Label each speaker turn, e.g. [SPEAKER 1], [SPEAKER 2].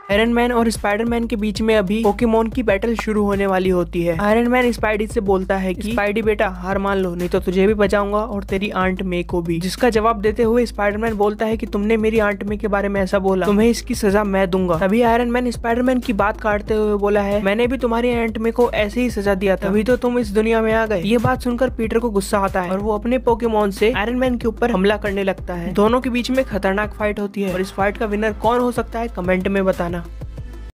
[SPEAKER 1] Iron man और Spiderman के बीच में अभी पोकेमोन की बैटल शुरू होने वाली होती है। आयरन मैन स्पाइडी से बोलता है कि स्पाइडी बेटा हार मान लो, नहीं तो तुझे भी बचाऊंगा और तेरी आंट मे को भी। जिसका जवाब देते हुए स्पाइडरमैन बोलता है कि तुमने मेरी आंट मे के बारे में ऐसा बोला, तुम्हें इसकी सजा मैं दूंगा। तभी आयरन मैन स्पाइडरमैन की बात काटते हुए बोला है, मैंने भी तुम्हारी आंट मे को ऐसे ही सजा दिया था, तभी तो तुम इस दुनिया में आ गए। ये बात सुनकर पीटर को गुस्सा आता है और वो अपने पोकेमोन से आयरन मैन के ऊपर हमला करने लगता है। दोनों के बीच में खतरनाक फाइट होती है और इस फाइट का विनर कौन हो सकता है कमेंट में बताना।